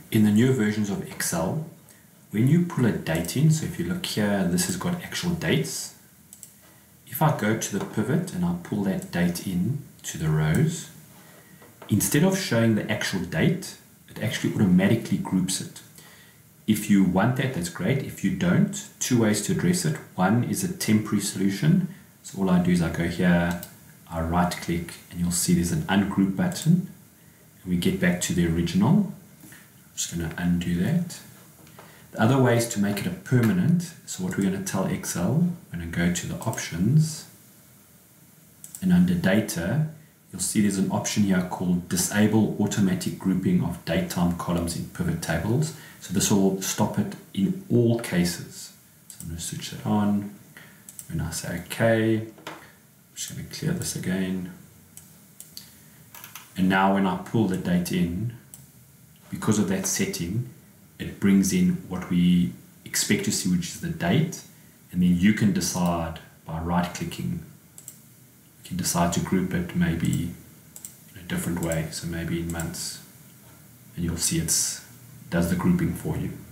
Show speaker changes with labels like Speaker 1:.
Speaker 1: In the newer versions of Excel, when you pull a date in, so if you look here, this has got actual dates. If I go to the pivot and I pull that date in to the rows, instead of showing the actual date, it actually automatically groups it. If you want that, that's great. If you don't, two ways to address it. One is a temporary solution. So all I do is I go here, I right click, and you'll see there's an ungroup button. And we get back to the original. I'm just going to undo that. The other way is to make it a permanent. So what we're going to tell Excel, we're going to go to the options, and under data, you'll see there's an option here called disable automatic grouping of date time columns in pivot tables. So this will stop it in all cases. So I'm going to switch that on. When I say OK, I'm just going to clear this again. And now when I pull the date in, because of that setting, it brings in what we expect to see, which is the date. And then you can decide by right clicking, you can decide to group it maybe in a different way. So maybe in months, and you'll see it does the grouping for you.